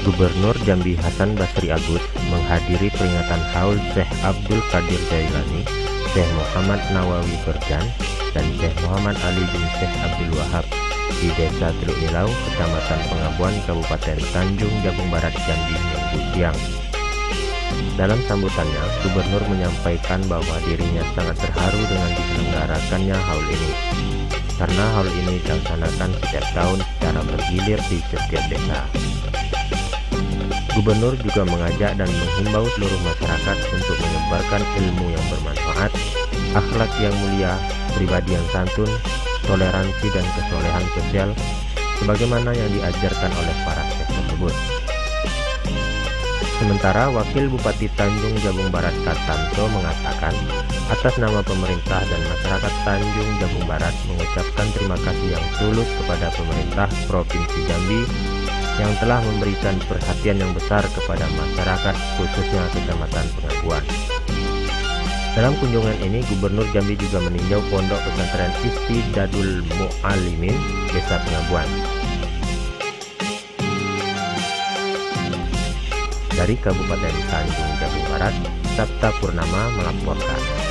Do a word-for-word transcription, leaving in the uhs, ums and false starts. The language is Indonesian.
Gubernur Jambi Hasan Basri Agus menghadiri peringatan Haul Syekh Abdul Qadir Jailani, Syekh Muhammad Nawawi Berjan, dan Syekh Muhammad Ali bin Syekh Abdul Wahab di Desa Teluk Nilau, Kecamatan Pengabuan, Kabupaten Tanjung Jabung Barat, Jambi, Minggu siang. Dalam sambutannya, Gubernur menyampaikan bahwa dirinya sangat terharu dengan diselenggarakannya haul ini, karena haul ini dilaksanakan setiap tahun secara bergilir di setiap desa. Gubernur juga mengajak dan menghimbau seluruh masyarakat untuk menyebarkan ilmu yang bermanfaat, akhlak yang mulia, pribadi yang santun, toleransi dan kesolehan sosial, sebagaimana yang diajarkan oleh para syekh tersebut. Sementara Wakil Bupati Tanjung Jabung Barat Katanto mengatakan, atas nama pemerintah dan masyarakat Tanjung Jabung Barat mengucapkan terima kasih yang tulus kepada pemerintah Provinsi Jambi yang telah memberikan perhatian yang besar kepada masyarakat, khususnya Kecamatan Pengabuan. Dalam kunjungan ini, Gubernur Jambi juga meninjau Pondok Pesantren Istidadul Mu'alimin, Desa Pengabuan. Dari Kabupaten Tanjung Jabung Barat, Sabta Purnama melaporkan.